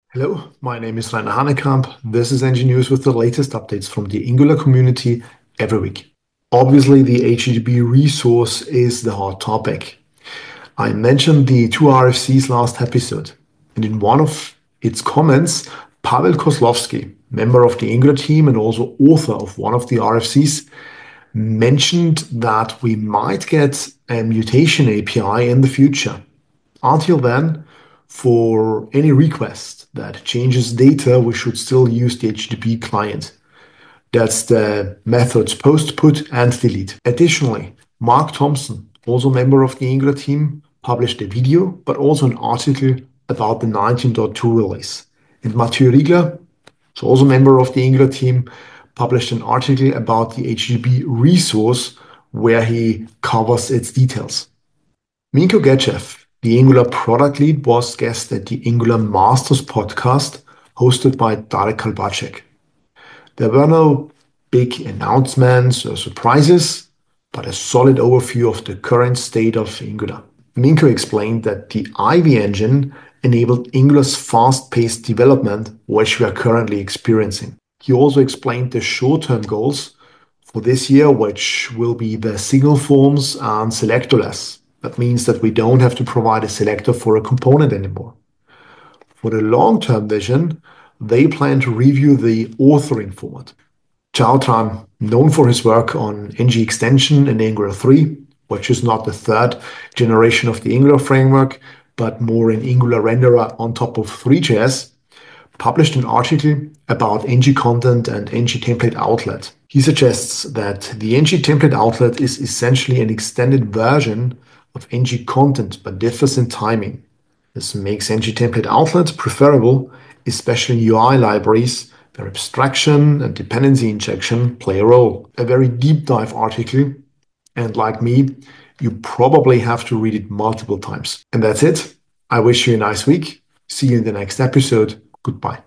Hello, my name is Rainer Hanekamp. This is Engineer News with the latest updates from the Angular community every week. Obviously, the HTTP resource is the hot topic. I mentioned the two RFCs last episode, and in one of its comments, Pawel Koszlowski, member of the Angular team and also author of one of the RFCs, mentioned that we might get a mutation API in the future. Until then, for any request that changes data, we should still use the HTTP client. That's the methods post, put, and delete. Additionally, Mark Thompson, also member of the Angular team, published a video, but also an article about the 19.2 release. And Matthieu Riegler, so also member of the Angular team, published an article about the HTTP resource where he covers its details. Minko Gechev, the Angular product lead, was guest at the Angular Masters podcast hosted by Darek Kalbacek. There were no big announcements or surprises, but a solid overview of the current state of Angular. Minko explained that the Ivy engine enabled Angular's fast-paced development, which we are currently experiencing. He also explained the short-term goals for this year, which will be the signal forms and selectorless. That means that we don't have to provide a selector for a component anymore. For the long-term vision, they plan to review the authoring format. Chau Tran, known for his work on ng extension in Angular 3, which is not the third generation of the Angular framework, but more an Angular renderer on top of 3.js, published an article about ng content and ng template outlet. He suggests that the ng template outlet is essentially an extended version of ng content, but differs in timing. This makes ng template outlet preferable, especially in UI libraries where abstraction and dependency injection play a role. A very deep dive article, and like me, you probably have to read it multiple times. And that's it. I wish you a nice week. See you in the next episode. Goodbye.